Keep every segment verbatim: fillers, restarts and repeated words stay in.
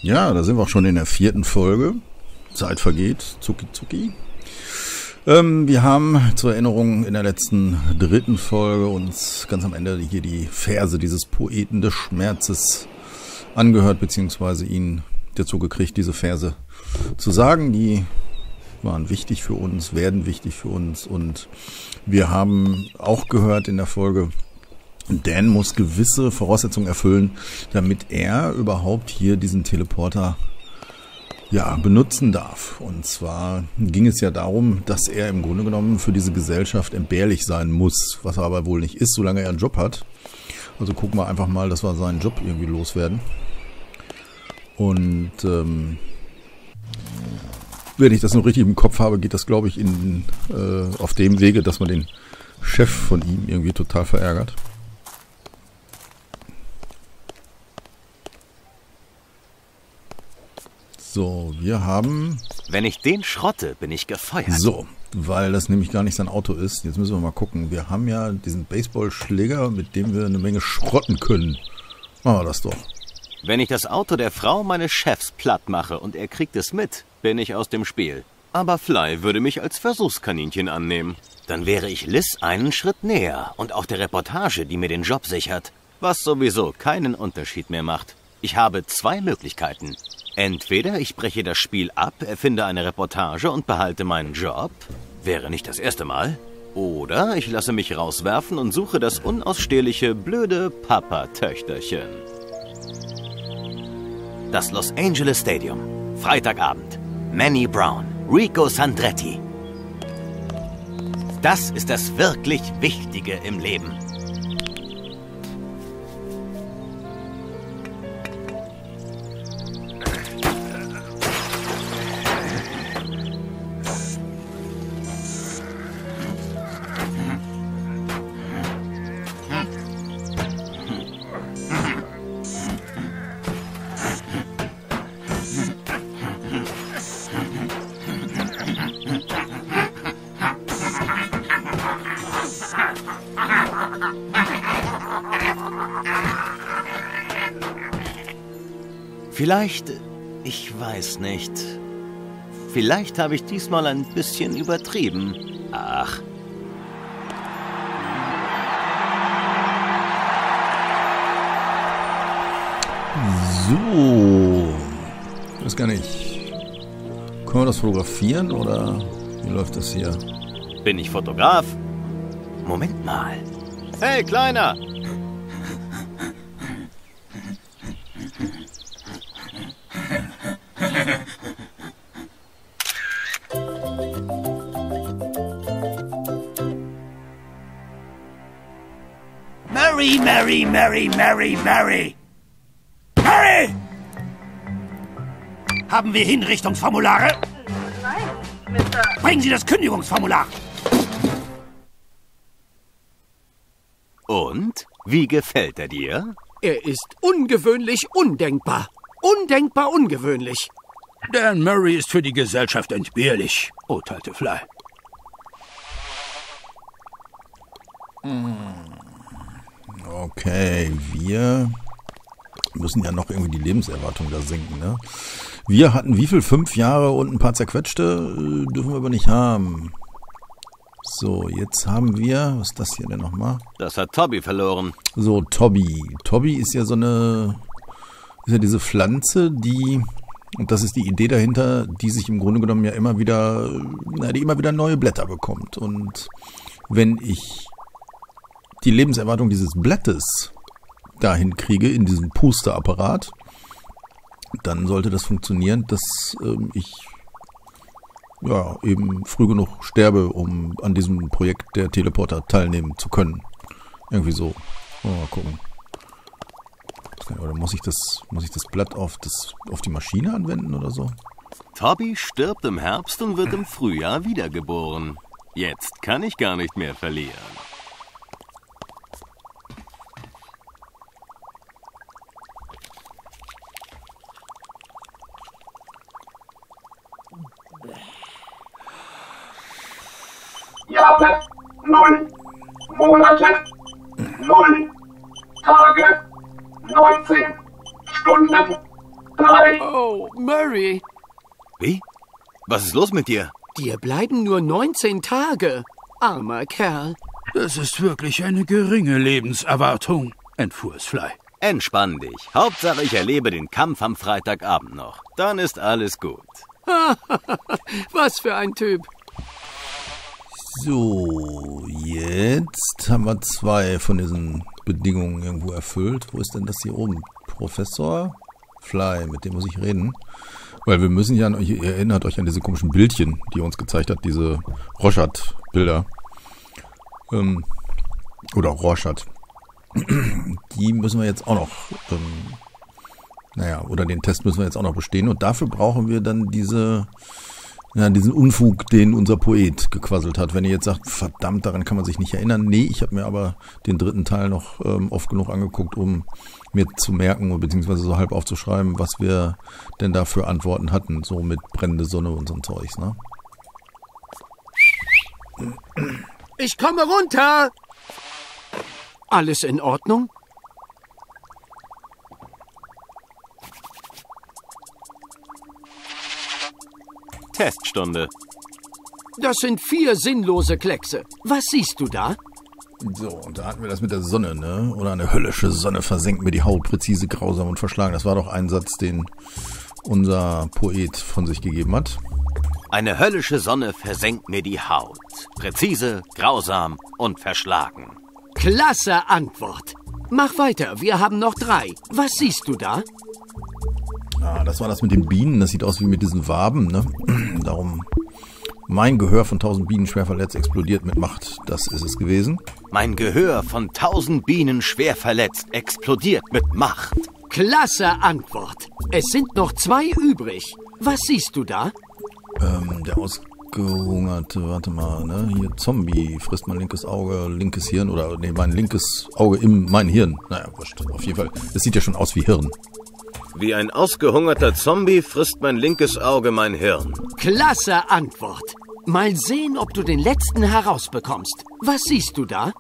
Ja, da sind wir auch schon in der vierten Folge. Zeit vergeht, zucki zucki. Ähm, wir haben zur Erinnerung in der letzten dritten Folge uns ganz am Ende hier die Verse dieses Poeten des Schmerzes angehört, beziehungsweise ihn dazu gekriegt, diese Verse zu sagen. Die waren wichtig für uns, werden wichtig für uns, und wir haben auch gehört in der Folge, Dan muss gewisse Voraussetzungen erfüllen, damit er überhaupt hier diesen Teleporter ja benutzen darf. Und zwar ging es ja darum, dass er im Grunde genommen für diese Gesellschaft entbehrlich sein muss, was er aber wohl nicht ist, solange er einen Job hat. Also gucken wir einfach mal, dass wir seinen Job irgendwie loswerden. Und ähm, wenn ich das noch richtig im Kopf habe, geht das, glaube ich, in, äh, auf dem Wege, dass man den Chef von ihm irgendwie total verärgert. So, wir haben... Wenn ich den schrotte, bin ich gefeuert. So, weil das nämlich gar nicht sein Auto ist. Jetzt müssen wir mal gucken. Wir haben ja diesen Baseballschläger, mit dem wir eine Menge schrotten können. Machen wir das doch. Wenn ich das Auto der Frau meines Chefs platt mache und er kriegt es mit, bin ich aus dem Spiel. Aber Fly würde mich als Versuchskaninchen annehmen. Dann wäre ich Liz einen Schritt näher und auch der Reportage, die mir den Job sichert. Was sowieso keinen Unterschied mehr macht. Ich habe zwei Möglichkeiten. Entweder ich breche das Spiel ab, erfinde eine Reportage und behalte meinen Job. Wäre nicht das erste Mal. Oder ich lasse mich rauswerfen und suche das unausstehliche, blöde Papa-Töchterchen. Das Los Angeles Stadium. Freitagabend. Manny Brown. Rico Sandretti. Das ist das wirklich Wichtige im Leben. Vielleicht, ich weiß nicht. Vielleicht habe ich diesmal ein bisschen übertrieben. Ach. So. Ich weiß gar nicht. Können wir das fotografieren oder wie läuft das hier? Bin ich Fotograf? Moment mal. Hey, Kleiner! Mary, Mary, Mary, Mary, Mary! Mary! Haben wir Hinrichtungsformulare? Nein, Mister Bringen Sie das Kündigungsformular! Und? Wie gefällt er dir? Er ist ungewöhnlich undenkbar. Undenkbar ungewöhnlich. Dan Murray ist für die Gesellschaft entbehrlich, urteilte Fly. Okay, wir müssen ja noch irgendwie die Lebenserwartung da senken, ne? Wir hatten wie viel? Fünf Jahre und ein paar zerquetschte? Äh, dürfen wir aber nicht haben. So, jetzt haben wir... Was ist das hier denn nochmal? Das hat Toby verloren. So, Toby. Toby ist ja so eine... Ist ja diese Pflanze, die... Und das ist die Idee dahinter, die sich im Grunde genommen ja immer wieder... Na, die immer wieder neue Blätter bekommt. Und wenn ich die Lebenserwartung dieses Blattes dahin kriege, in diesem Pusterapparat, dann sollte das funktionieren, dass ähm, ich ja eben früh genug sterbe, um an diesem Projekt der Teleporter teilnehmen zu können. Irgendwie so. Mal gucken. Oder muss ich das, muss ich das Blatt auf, das, auf die Maschine anwenden oder so? Toby stirbt im Herbst und wird im Frühjahr wiedergeboren. Jetzt kann ich gar nicht mehr verlieren. Jahre, null, Monate, null, Tage, neunzehn, Stunden, Oh, Murray, Wie? Was ist los mit dir? dir bleiben nur neunzehn Tage. Armer Kerl. Das ist wirklich eine geringe Lebenserwartung, entfuhr es Fly. Entspann dich. Hauptsache, ich erlebe den Kampf am Freitagabend noch. Dann ist alles gut. Was für ein Typ. So, jetzt haben wir zwei von diesen Bedingungen irgendwo erfüllt. Wo ist denn das hier oben? Professor Fly, mit dem muss ich reden. Weil wir müssen ja, ihr erinnert euch an diese komischen Bildchen, die er uns gezeigt hat, diese Rorschach-Bilder. Ähm, oder Rorschach. Die müssen wir jetzt auch noch, ähm, naja, oder den Test müssen wir jetzt auch noch bestehen. Und dafür brauchen wir dann diese, ja, diesen Unfug, den unser Poet gequasselt hat. Wenn ihr jetzt sagt, verdammt, daran kann man sich nicht erinnern. Nee, ich habe mir aber den dritten Teil noch ähm, oft genug angeguckt, um mir zu merken, beziehungsweise so halb aufzuschreiben, was wir denn da für Antworten hatten. So mit brennende Sonne und so ein Zeugs, ne? Ich komme runter. Alles in Ordnung? Teststunde. Das sind vier sinnlose Kleckse. Was siehst du da? So, und da hatten wir das mit der Sonne, ne? Oder eine höllische Sonne versenkt mir die Haut, präzise, grausam und verschlagen. Das war doch ein Satz, den unser Poet von sich gegeben hat. Eine höllische Sonne versenkt mir die Haut. Präzise, grausam und verschlagen. Klasse Antwort. Mach weiter, wir haben noch drei. Was siehst du da? Ah, das war das mit den Bienen. Das sieht aus wie mit diesen Waben, ne? Darum, mein Gehör von tausend Bienen schwer verletzt explodiert mit Macht. Das ist es gewesen. Mein Gehör von tausend Bienen schwer verletzt explodiert mit Macht. Klasse Antwort. Es sind noch zwei übrig. Was siehst du da? Ähm, der ausgehungerte, warte mal, ne? Hier, Zombie frisst mein linkes Auge, linkes Hirn oder, ne, mein linkes Auge im, mein Hirn. Naja, wurscht, auf jeden Fall. Es sieht ja schon aus wie Hirn. Wie ein ausgehungerter Zombie frisst mein linkes Auge mein Hirn. Klasse Antwort. Mal sehen, ob du den letzten herausbekommst. Was siehst du da?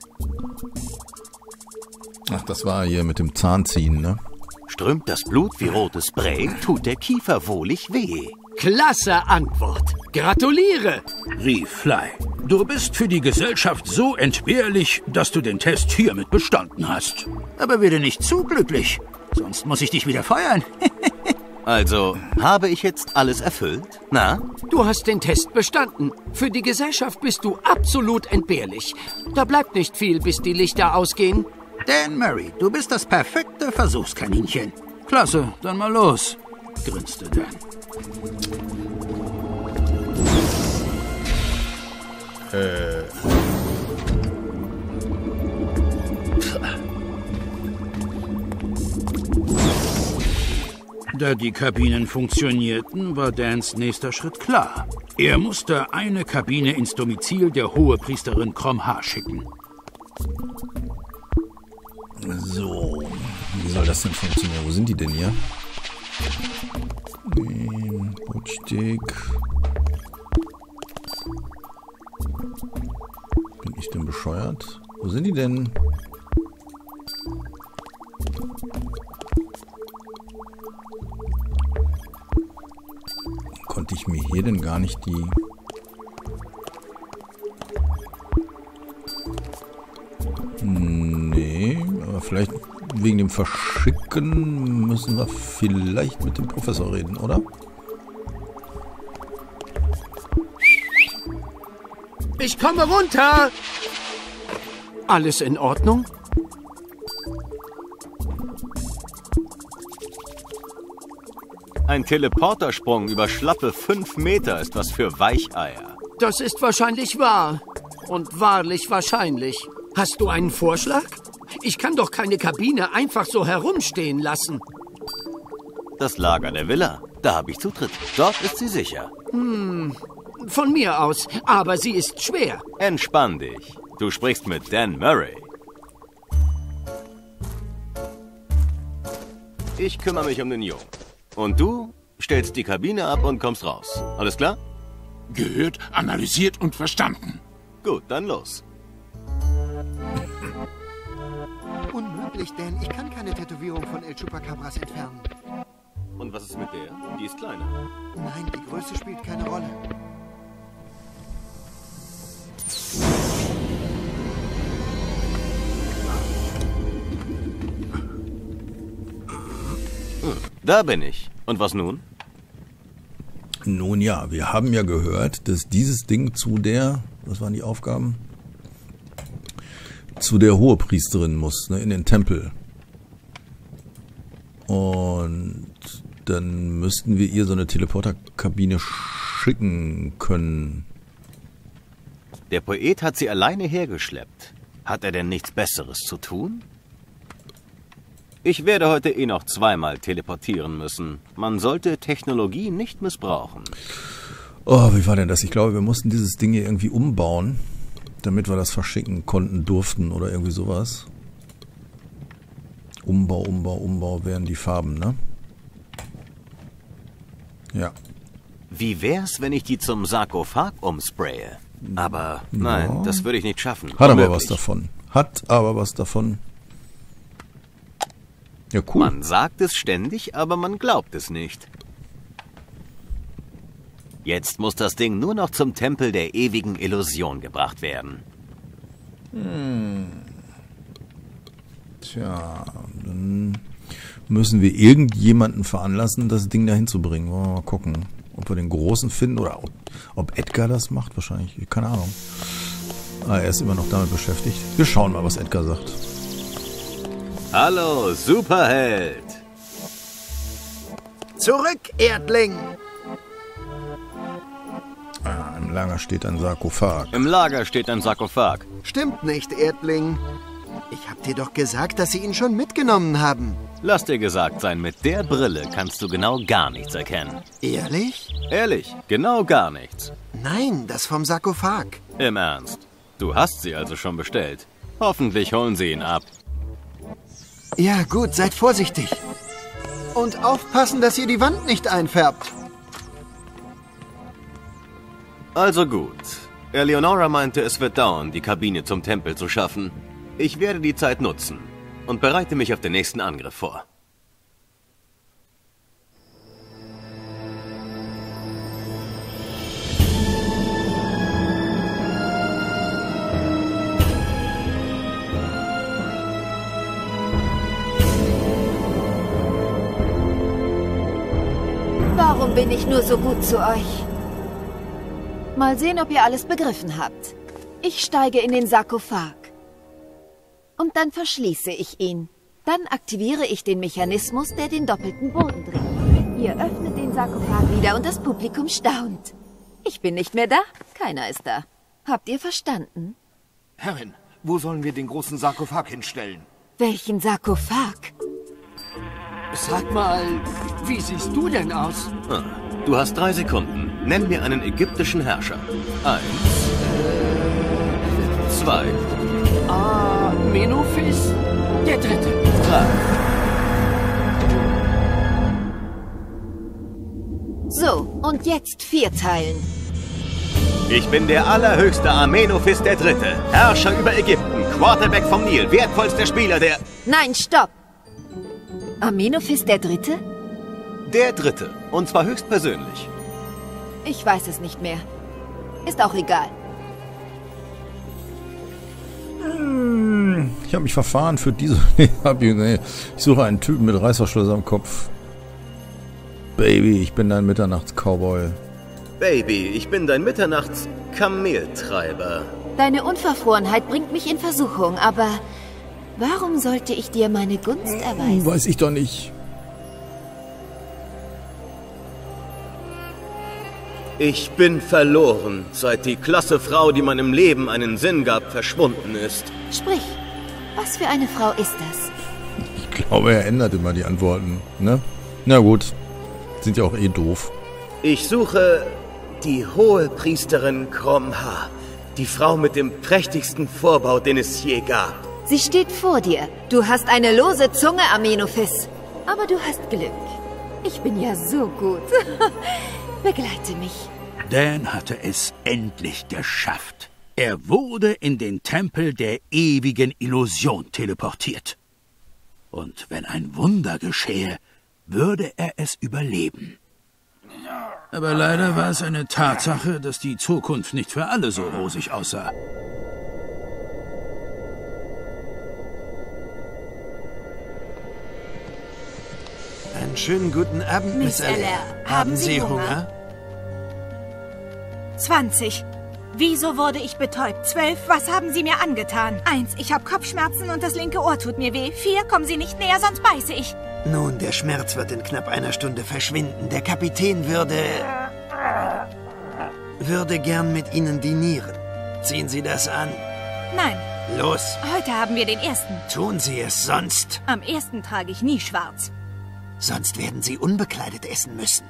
Ach, das war hier mit dem Zahnziehen, ne? Strömt das Blut wie rotes Spray, tut der Kiefer wohlig weh. Klasse Antwort. Gratuliere. Rief Fly. Du bist für die Gesellschaft so entbehrlich, dass du den Test hiermit bestanden hast. Aber werde nicht zu glücklich, sonst muss ich dich wieder feuern. Also, habe ich jetzt alles erfüllt? Na? Du hast den Test bestanden. Für die Gesellschaft bist du absolut entbehrlich. Da bleibt nicht viel, bis die Lichter ausgehen. Dan Murray, du bist das perfekte Versuchskaninchen. Klasse, dann mal los, grinste Dan. Äh. Da die Kabinen funktionierten, war Dans nächster Schritt klar. Er musste eine Kabine ins Domizil der Hohepriesterin Kromha schicken. So, wie soll das denn funktionieren? Wo sind die denn hier? Rutschstieg. Bin ich denn bescheuert? Wo sind die denn? Konnte ich mir hier denn gar nicht die... Nee, aber vielleicht wegen dem Verschicken müssen wir vielleicht mit dem Professor reden, oder? Ich komme runter. Alles in Ordnung? Ein Teleportersprung über schlappe fünf Meter ist was für Weicheier. Das ist wahrscheinlich wahr. Und wahrlich wahrscheinlich. Hast du einen Vorschlag? Ich kann doch keine Kabine einfach so herumstehen lassen. Das Lager der Villa. Da habe ich Zutritt. Dort ist sie sicher. Hm, von mir aus. Aber sie ist schwer. Entspann dich. Du sprichst mit Dan Murray. Ich kümmere mich um den Jungen. Und du stellst die Kabine ab und kommst raus. Alles klar? Gehört, analysiert und verstanden. Gut, dann los. Unmöglich, Dan. Ich kann keine Tätowierung von El Chupacabras entfernen. Und was ist mit der? Die ist kleiner. Nein, die Größe spielt keine Rolle. Hm, da bin ich. Und was nun? Nun ja, wir haben ja gehört, dass dieses Ding zu der, was waren die Aufgaben? Zu der Hohepriesterin muss, ne, in den Tempel. Und dann müssten wir ihr so eine Teleporterkabine schicken können. Der Poet hat sie alleine hergeschleppt. Hat er denn nichts Besseres zu tun? Ich werde heute eh noch zweimal teleportieren müssen. Man sollte Technologie nicht missbrauchen. Oh, wie war denn das? Ich glaube, wir mussten dieses Ding hier irgendwie umbauen, damit wir das verschicken konnten, durften oder irgendwie sowas. Umbau, Umbau, Umbau wären die Farben, ne? Ja. Wie wär's, wenn ich die zum Sarkophag umspraye? Aber nein, ja, das würde ich nicht schaffen. Hat aber was davon. Hat aber was davon. Ja, cool. Man sagt es ständig, aber man glaubt es nicht. Jetzt muss das Ding nur noch zum Tempel der ewigen Illusion gebracht werden. Hm. Tja, dann müssen wir irgendjemanden veranlassen, das Ding dahin zu bringen. Wollen wir mal gucken, ob wir den Großen finden oder ob, ob Edgar das macht. Wahrscheinlich, keine Ahnung. Ah, er ist immer noch damit beschäftigt. Wir schauen mal, was Edgar sagt. Hallo, Superheld! Zurück, Erdling! Ah, im Lager steht ein Sarkophag. Im Lager steht ein Sarkophag. Stimmt nicht, Erdling. Ich hab dir doch gesagt, dass sie ihn schon mitgenommen haben. Lass dir gesagt sein, mit der Brille kannst du genau gar nichts erkennen. Ehrlich? Ehrlich, genau gar nichts. Nein, das vom Sarkophag. Im Ernst. Du hast sie also schon bestellt. Hoffentlich holen sie ihn ab. Ja, gut, seid vorsichtig. Und aufpassen, dass ihr die Wand nicht einfärbt. Also gut. Eleonora meinte, es wird dauern, die Kabine zum Tempel zu schaffen. Ich werde die Zeit nutzen und bereite mich auf den nächsten Angriff vor. Warum bin ich nur so gut zu euch? Mal sehen, ob ihr alles begriffen habt. Ich steige in den Sarkophag. Und dann verschließe ich ihn. Dann aktiviere ich den Mechanismus, der den doppelten Boden dreht. Ihr öffnet den Sarkophag wieder und das Publikum staunt. Ich bin nicht mehr da, keiner ist da. Habt ihr verstanden? Herrin, wo sollen wir den großen Sarkophag hinstellen? Welchen Sarkophag? Sag mal, wie siehst du denn aus? Ah, du hast drei Sekunden. Nenn mir einen ägyptischen Herrscher. Eins. Zwei. Amenophis, der Dritte. Drei. So, und jetzt vier teilen. Ich bin der allerhöchste Amenophis der Dritte. Herrscher über Ägypten, Quarterback vom Nil, wertvollster Spieler der... Nein, stopp! Amenophis der Dritte? Der Dritte. Und zwar höchstpersönlich. Ich weiß es nicht mehr. Ist auch egal. Ich habe mich verfahren für diese... ich suche einen Typen mit Reißverschluss am Kopf. Baby, ich bin dein Mitternachts-Cowboy. Baby, ich bin dein Mitternachts-Kameltreiber. Deine Unverfrorenheit bringt mich in Versuchung, aber... warum sollte ich dir meine Gunst erweisen? Weiß ich doch nicht. Ich bin verloren, seit die klasse Frau, die meinem Leben einen Sinn gab, verschwunden ist. Sprich, was für eine Frau ist das? Ich glaube, er ändert immer die Antworten, ne? Na gut, sind ja auch eh doof. Ich suche die Hohepriesterin Kromha, die Frau mit dem prächtigsten Vorbau, den es je gab. Sie steht vor dir. Du hast eine lose Zunge, Amenophis. Aber du hast Glück. Ich bin ja so gut. Begleite mich. Dan hatte es endlich geschafft. Er wurde in den Tempel der ewigen Illusion teleportiert. Und wenn ein Wunder geschehe, würde er es überleben. Aber leider war es eine Tatsache, dass die Zukunft nicht für alle so rosig aussah. Einen schönen guten Abend, Miss Eller. Haben Sie Hunger? zwanzig. Wieso wurde ich betäubt? Zwölf. Was haben Sie mir angetan? Eins. Ich habe Kopfschmerzen und das linke Ohr tut mir weh. Vier. Kommen Sie nicht näher, sonst beiße ich. Nun, der Schmerz wird in knapp einer Stunde verschwinden. Der Kapitän würde... würde gern mit Ihnen dinieren. Ziehen Sie das an? Nein. Los. Heute haben wir den ersten. Tun Sie es sonst. Am ersten trage ich nie schwarz. Sonst werden Sie unbekleidet essen müssen.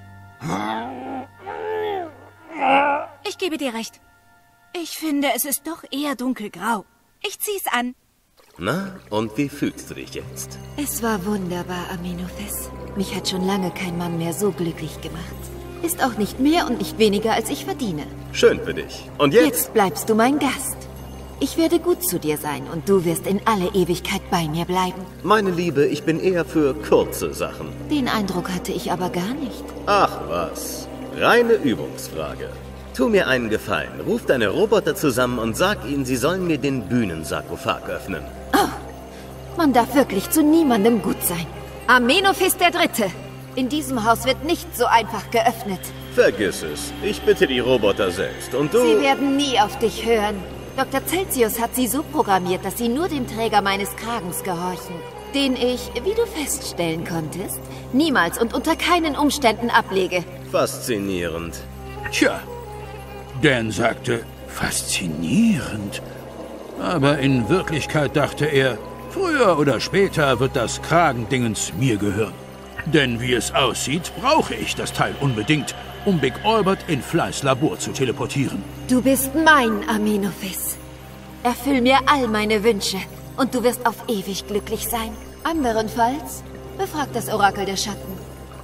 Ich gebe dir recht. Ich finde, es ist doch eher dunkelgrau. Ich zieh's an. Na, und wie fühlst du dich jetzt? Es war wunderbar, Amenophis. Mich hat schon lange kein Mann mehr so glücklich gemacht. Ist auch nicht mehr und nicht weniger, als ich verdiene. Schön für dich. Und jetzt? Jetzt bleibst du mein Gast. Ich werde gut zu dir sein und du wirst in alle Ewigkeit bei mir bleiben. Meine Liebe, ich bin eher für kurze Sachen. Den Eindruck hatte ich aber gar nicht. Ach was, reine Übungsfrage. Tu mir einen Gefallen, ruf deine Roboter zusammen und sag ihnen, sie sollen mir den Bühnensarkophag öffnen. Oh, man darf wirklich zu niemandem gut sein. Amenophis der Dritte. In diesem Haus wird nicht so einfach geöffnet. Vergiss es, ich bitte die Roboter selbst und du... Sie werden nie auf dich hören. Doktor Celsius hat sie so programmiert, dass sie nur dem Träger meines Kragens gehorchen, den ich, wie du feststellen konntest, niemals und unter keinen Umständen ablege. Faszinierend. Tja, Dan sagte, faszinierend. Aber in Wirklichkeit dachte er, früher oder später wird das Kragendingens mir gehören. Denn wie es aussieht, brauche ich das Teil unbedingt, um Big Albert in Flys Labor zu teleportieren. Du bist mein Amenophis. Erfüll mir all meine Wünsche und du wirst auf ewig glücklich sein. Anderenfalls befragt das Orakel der Schatten.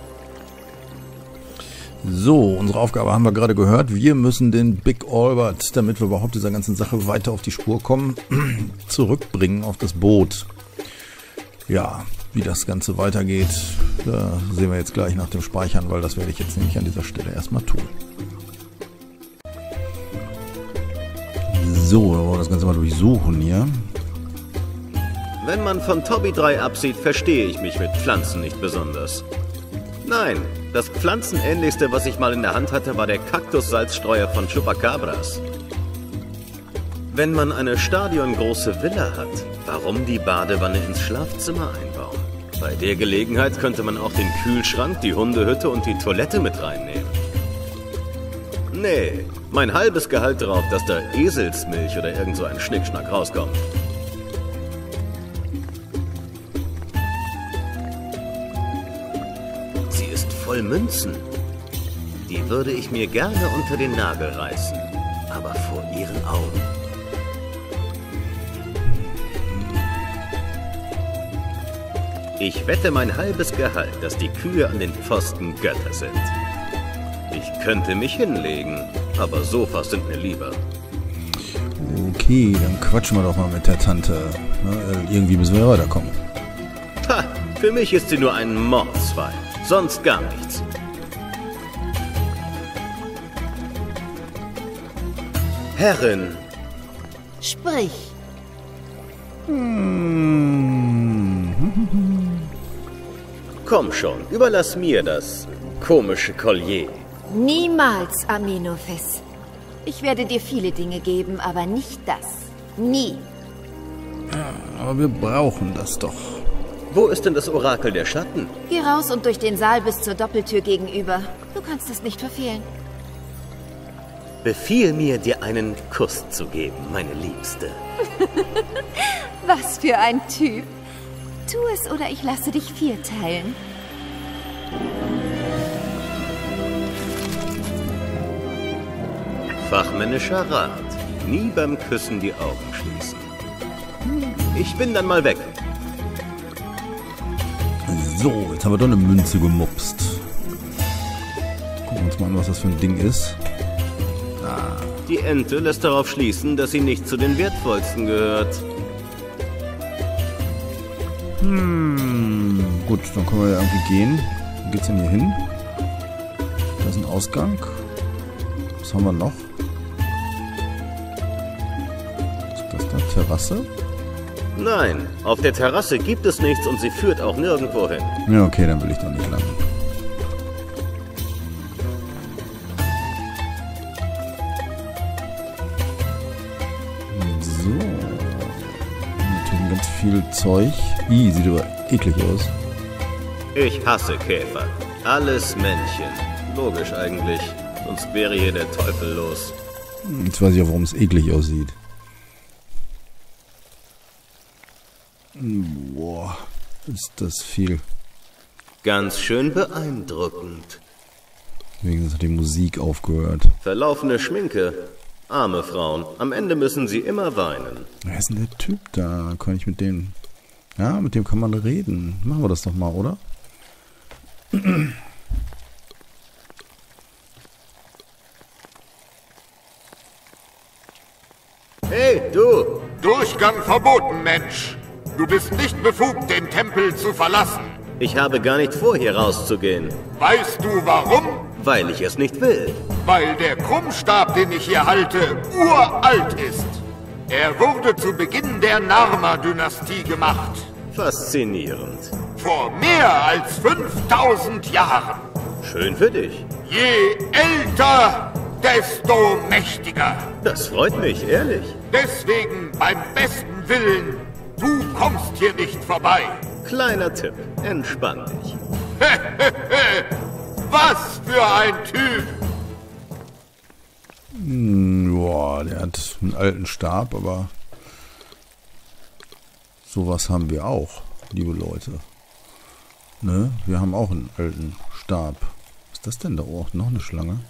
So, unsere Aufgabe haben wir gerade gehört. Wir müssen den Big Albert, damit wir überhaupt dieser ganzen Sache weiter auf die Spur kommen, zurückbringen auf das Boot. Ja, wie das Ganze weitergeht, da sehen wir jetzt gleich nach dem Speichern, weil das werde ich jetzt nämlich an dieser Stelle erstmal tun. So, dann wollen wir das Ganze mal durchsuchen hier. Wenn man von Toby drei absieht, verstehe ich mich mit Pflanzen nicht besonders. Nein, das Pflanzenähnlichste, was ich mal in der Hand hatte, war der Kaktussalzstreuer von Chupacabras. Wenn man eine stadiongroße Villa hat, warum die Badewanne ins Schlafzimmer einbauen? Bei der Gelegenheit könnte man auch den Kühlschrank, die Hundehütte und die Toilette mit reinnehmen. Nee, mein halbes Gehalt drauf, dass da Eselsmilch oder irgend so ein Schnickschnack rauskommt. Sie ist voll Münzen. Die würde ich mir gerne unter den Nagel reißen, aber vor ihren Augen. Ich wette mein halbes Gehalt, dass die Kühe an den Pfosten Götter sind. Ich könnte mich hinlegen, aber Sofas sind mir lieber. Okay, dann quatschen wir doch mal mit der Tante. Na, irgendwie müssen wir weiterkommen. Ha, für mich ist sie nur ein Mordsfeind, sonst gar nichts. Herrin. Sprich. Komm schon, überlass mir das komische Collier. Niemals, Amenophis. Ich werde dir viele Dinge geben, aber nicht das. Nie. Ja, aber wir brauchen das doch. Wo ist denn das Orakel der Schatten? Geh raus und durch den Saal bis zur Doppeltür gegenüber. Du kannst es nicht verfehlen. Befiehl mir, dir einen Kuss zu geben, meine Liebste. Was für ein Typ. Tu es oder ich lasse dich vierteilen. Fachmännischer Rat. Nie beim Küssen die Augen schließen. Ich bin dann mal weg. So, jetzt haben wir doch eine Münze gemupst. Gucken wir uns mal an, was das für ein Ding ist. Ah. Die Ente lässt darauf schließen, dass sie nicht zu den wertvollsten gehört. Hm, gut, dann können wir ja irgendwie gehen. Wo geht's denn hier hin? Da ist ein Ausgang. Was haben wir noch? Was ist das da? Terrasse? Nein, auf der Terrasse gibt es nichts und sie führt auch nirgendwo hin. Ja, okay, dann will ich doch nicht landen. So. Natürlich ganz viel Zeug. Ih, sieht aber eklig aus. Ich hasse Käfer. Alles Männchen. Logisch eigentlich. Sonst wäre hier der Teufel los. Jetzt weiß ich auch, warum es eklig aussieht. Boah, ist das viel. Ganz schön beeindruckend. Wenigstens hat die Musik aufgehört. Verlaufene Schminke. Arme Frauen. Am Ende müssen sie immer weinen. Wer ist denn der Typ da? Kann ich mit dem... Ja, mit dem kann man reden. Machen wir das doch mal, oder? Hey, du! Durchgang verboten, Mensch! Du bist nicht befugt, den Tempel zu verlassen. Ich habe gar nicht vor, hier rauszugehen. Weißt du warum? Weil ich es nicht will. Weil der Krummstab, den ich hier halte, uralt ist. Er wurde zu Beginn der Narma-Dynastie gemacht. Faszinierend. Vor mehr als fünftausend Jahren. Schön für dich. Je älter, desto mächtiger. Das freut mich, ehrlich. Deswegen beim besten Willen, du kommst hier nicht vorbei. Kleiner Tipp, entspann dich. Was für ein Typ! Hm, boah, der hat einen alten Stab, aber sowas haben wir auch, liebe Leute. Ne? Wir haben auch einen alten Stab. Was ist das denn da? Oh, noch eine Schlange.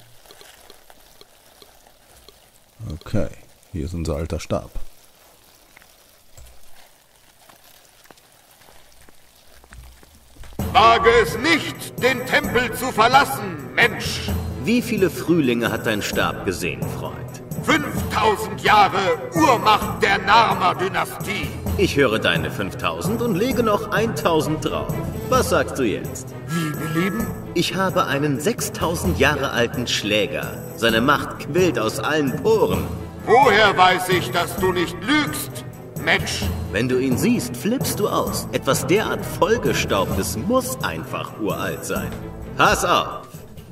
Okay, hier ist unser alter Stab. Wage es nicht, den Tempel zu verlassen, Mensch! Wie viele Frühlinge hat dein Stab gesehen, Freund? fünftausend Jahre Urmacht der Narma-Dynastie. Ich höre deine fünftausend und lege noch tausend drauf. Was sagst du jetzt? Wie belieben? Ich habe einen sechstausend Jahre alten Schläger. Seine Macht quillt aus allen Poren. Woher weiß ich, dass du nicht lügst, Mensch? Wenn du ihn siehst, flippst du aus. Etwas derart vollgestaubtes muss einfach uralt sein. Pass auf!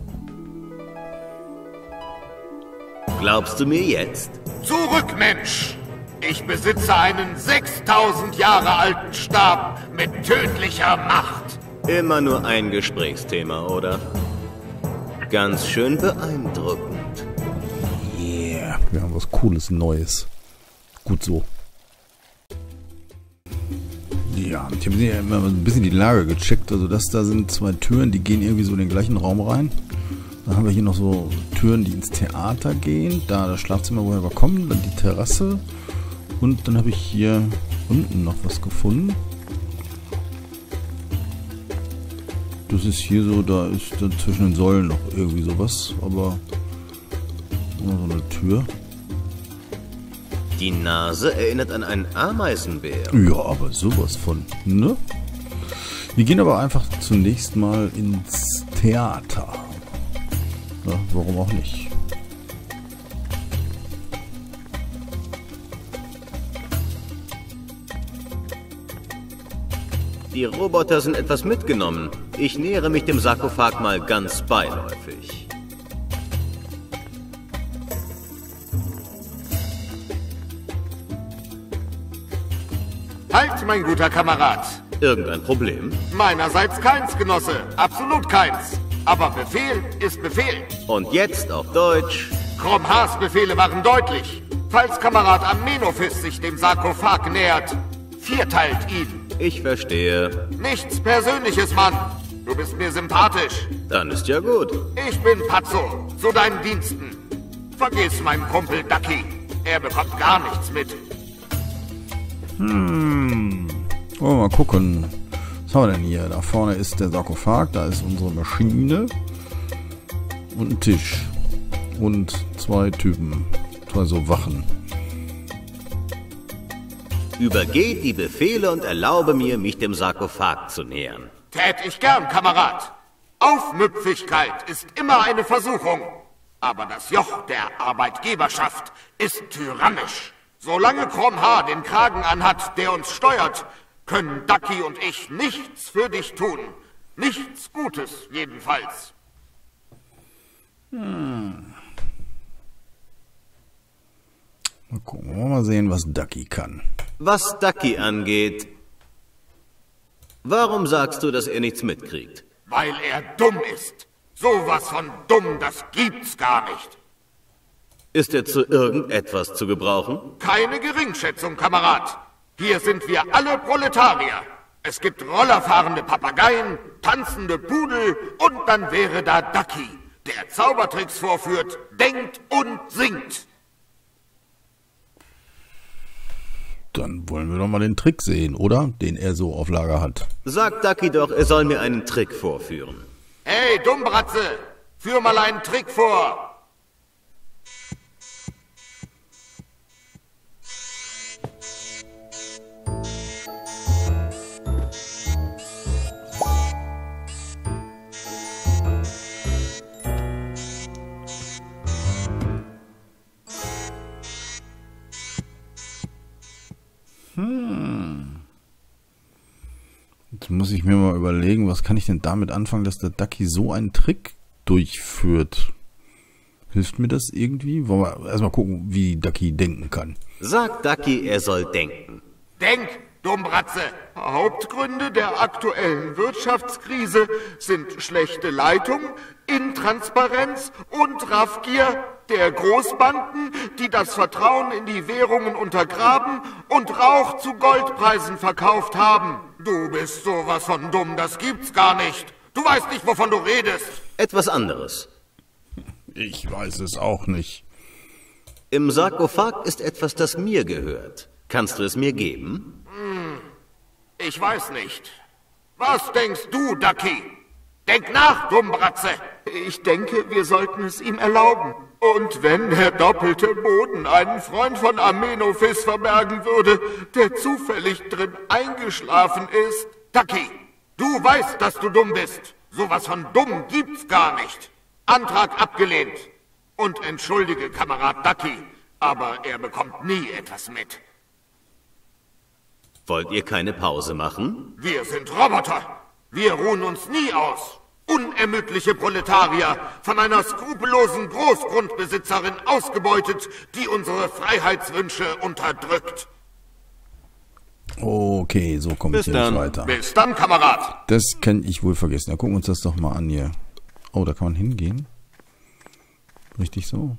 Glaubst du mir jetzt? Zurück, Mensch! Ich besitze einen sechstausend Jahre alten Stab mit tödlicher Macht. Immer nur ein Gesprächsthema, oder? Ganz schön beeindruckend. Yeah, wir haben was Cooles, Neues. Gut so. Ja, ich habe ja immer ein bisschen die Lage gecheckt. Also das da sind zwei Türen, die gehen irgendwie so in den gleichen Raum rein. Dann haben wir hier noch so Türen, die ins Theater gehen. Da das Schlafzimmer, woher wir kommen. Dann die Terrasse. Und dann habe ich hier unten noch was gefunden. Das ist hier so, da ist dann zwischen den Säulen noch irgendwie sowas. Aber so eine Tür. Die Nase erinnert an einen Ameisenbär. Ja, aber sowas von, ne? Wir gehen aber einfach zunächst mal ins Theater. Ja, warum auch nicht? Die Roboter sind etwas mitgenommen. Ich nähere mich dem Sarkophag mal ganz beiläufig. Halt, mein guter Kamerad. Irgendein Problem? Meinerseits keins, Genosse. Absolut keins. Aber Befehl ist Befehl. Und jetzt auf Deutsch. Krumm-Haas Befehle waren deutlich. Falls Kamerad Amenophis sich dem Sarkophag nähert, vierteilt ihn. Ich verstehe. Nichts Persönliches, Mann. Du bist mir sympathisch. Dann ist ja gut. Ich bin Pazzo, zu deinen Diensten. Vergiss meinen Kumpel Ducky. Er bekommt gar nichts mit. Hm. Wollen wir mal gucken. Was haben wir denn hier? Da vorne ist der Sarkophag, da ist unsere Maschine. Und ein Tisch. Und zwei Typen. Zwei so Wachen. Übergeht die Befehle und erlaube mir, mich dem Sarkophag zu nähern. Tät ich gern, Kamerad. Aufmüpfigkeit ist immer eine Versuchung. Aber das Joch der Arbeitgeberschaft ist tyrannisch. Solange Kromhaar den Kragen anhat, der uns steuert, können Ducky und ich nichts für dich tun. Nichts Gutes, jedenfalls. Hm. Mal gucken, wollen wir mal sehen, was Ducky kann. Was Ducky angeht, warum sagst du, dass er nichts mitkriegt? Weil er dumm ist. Sowas von dumm, das gibt's gar nicht. Ist er zu irgendetwas zu gebrauchen? Keine Geringschätzung, Kamerad. Hier sind wir alle Proletarier. Es gibt rollerfahrende Papageien, tanzende Pudel und dann wäre da Ducky, der Zaubertricks vorführt, denkt und singt. Dann wollen wir doch mal den Trick sehen, oder? Den er so auf Lager hat. Sag Ducky doch, er soll mir einen Trick vorführen. Hey, Dummbratze, führ mal einen Trick vor. Hm. Jetzt muss ich mir mal überlegen, was kann ich denn damit anfangen, dass der Ducky so einen Trick durchführt? Hilft mir das irgendwie? Wollen wir erstmal gucken, wie Ducky denken kann. Sag Ducky, er soll denken. Denk, Dummbratze. Hauptgründe der aktuellen Wirtschaftskrise sind schlechte Leitung, Intransparenz und Raffgier der Großbanken, die das Vertrauen in die Währungen untergraben und Rauch zu Goldpreisen verkauft haben. Du bist sowas von dumm, das gibt's gar nicht. Du weißt nicht, wovon du redest. Etwas anderes. Ich weiß es auch nicht. Im Sarkophag ist etwas, das mir gehört. Kannst du es mir geben? Hm, ich weiß nicht. Was denkst du, Ducky? Denk nach, Dummbratze. Ich denke, wir sollten es ihm erlauben. Und wenn der doppelte Boden einen Freund von Amenophis verbergen würde, der zufällig drin eingeschlafen ist. Ducky, du weißt, dass du dumm bist. Sowas von dumm gibt's gar nicht. Antrag abgelehnt. Und entschuldige, Kamerad Ducky, aber er bekommt nie etwas mit. Wollt ihr keine Pause machen? Wir sind Roboter. Wir ruhen uns nie aus. Unermüdliche Proletarier, von einer skrupellosen Großgrundbesitzerin ausgebeutet, die unsere Freiheitswünsche unterdrückt. Okay, so komme ich hier nicht weiter. Bis dann, Kamerad. Das kann ich wohl vergessen. Ja, gucken wir uns das doch mal an hier. Oh, da kann man hingehen. Richtig so.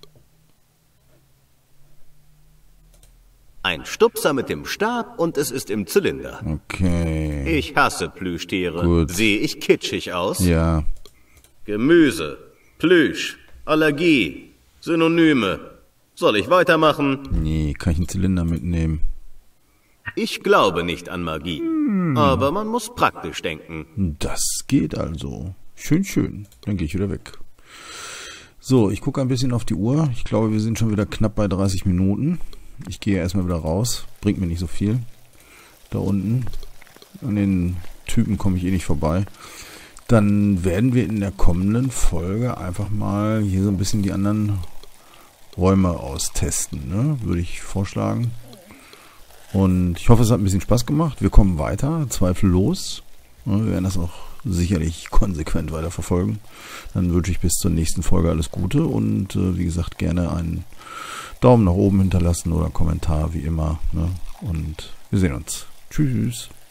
Ein Stupser mit dem Stab und es ist im Zylinder. Okay. Ich hasse Plüschtiere. Gut. Sehe ich kitschig aus? Ja. Gemüse, Plüsch, Allergie, Synonyme. Soll ich weitermachen? Nee, kann ich einen Zylinder mitnehmen? Ich glaube nicht an Magie. Hm. Aber man muss praktisch denken. Das geht also. Schön, schön. Dann gehe ich wieder weg. So, ich gucke ein bisschen auf die Uhr. Ich glaube, wir sind schon wieder knapp bei dreißig Minuten. Ich gehe erstmal wieder raus. Bringt mir nicht so viel. Da unten. An den Typen komme ich eh nicht vorbei. Dann werden wir in der kommenden Folge einfach mal hier so ein bisschen die anderen Räume austesten, ne? Würde ich vorschlagen. Und ich hoffe, es hat ein bisschen Spaß gemacht. Wir kommen weiter, zweifellos. Wir werden das auch sicherlich konsequent weiter verfolgen. Dann wünsche ich bis zur nächsten Folge alles Gute und äh, wie gesagt, gerne einen Daumen nach oben hinterlassen oder einen Kommentar, wie immer. Ne? Und wir sehen uns. Tschüss.